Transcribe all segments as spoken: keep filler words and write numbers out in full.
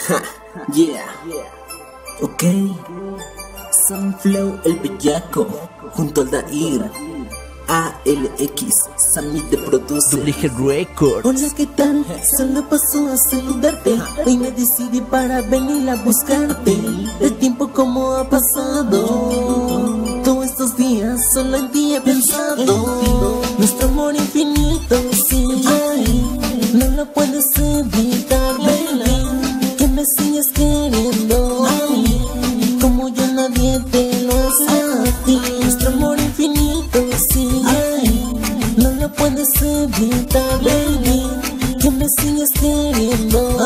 Ja, yeah, ok. Sunflow el bellaco, junto al Dair. A L X, Sammy te produce Duplicate Records. Hola, ¿qué tal? Solo paso a saludarte. Hoy me decidí para venir a buscarte. El tiempo como ha pasado, todos estos días solo en ti he pensado. Nuestro amor infinito sigue, no lo puedes evitar, baby. Que me sigues queriendo, como yo nadie te lo hace a ti. Nuestro amor infinito sigue, no lo puedes evitar, baby. Que me sigues queriendo,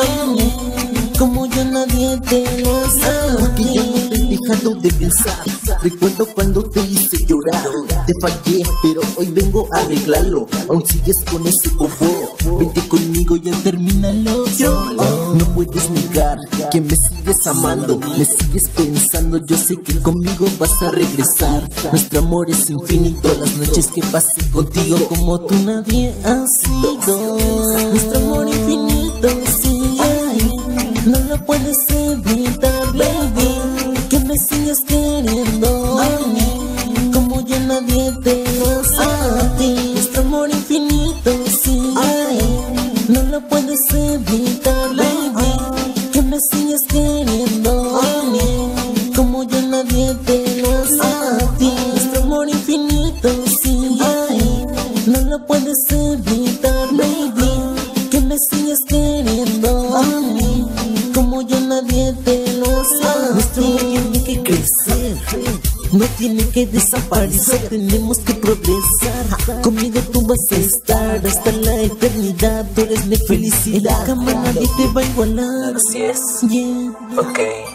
como yo nadie te lo hace a ti. Porque yo no te he dejado de pensar. Recuerdo cuando te hice llorar. Te fallé, pero hoy vengo a arreglarlo. Aún sigues con ese bobo. Vente conmigo y termínalo solo. No puedes negar que me sigues amando, me sigues pensando. Yo sé que conmigo vas a regresar. Nuestro amor es infinito. Las noches que pasé contigo como tú nadie ha sido. Nuestro amor infinito sigue, no lo puedes evitar, baby. Que me sigues queriendo, como yo nadie te lo hace a ti. Nuestro amor infinito sigue, no lo puedes evitar, baby. Que me sigues queriendo, como yo nadie te lo hace a ti. Nuestro amor infinito sigue, no lo puedes evitar, baby. Que me sigues queriendo, como yo nadie te lo hace a ti. Nuestro amor tiene que crecer, no tiene que desaparecer. Tenemos que progresar. Conmigo tú vas a estar hasta la eternidad. Tú eres mi felicidad. En la cama nadie te va a igualar. Así es. Yeah. Ok.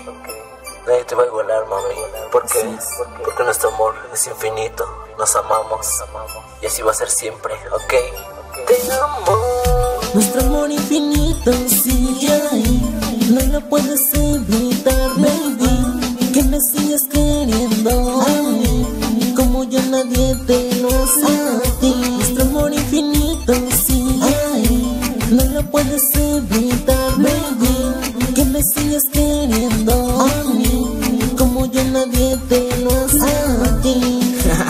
Nadie te va a igualar, mami. ¿Por qué? Porque nuestro amor es infinito. Nos amamos. Y así va a ser siempre. Ok. Te amo. Nuestro amor infinito sigue, no lo puedes evitar, baby. Que me sigues queriendo, como yo nadie te lo hace a ti. Nuestro amor infinito sigue, no lo puedes evitar, baby. Que me sigues queriendo, como yo nadie te lo hace a ti.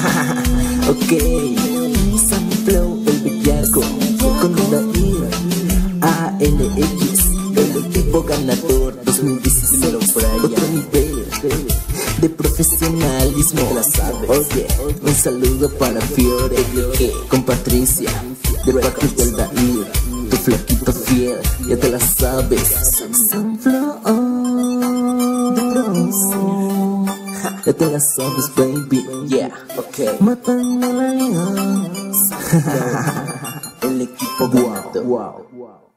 Ok, Sunflow el bellaco, con Dair. A L X, el equipo ganador dos mil dieciséis. Otro nivel de profesionalismo. Oye, un saludo para Fiore, con Patricia, de parte del Dair. Tu flaquito fiel, ya te la sabes. Sunflow, Ya te la sabes, baby. yeah, Ok. matando la liga. El equipo wow, wow.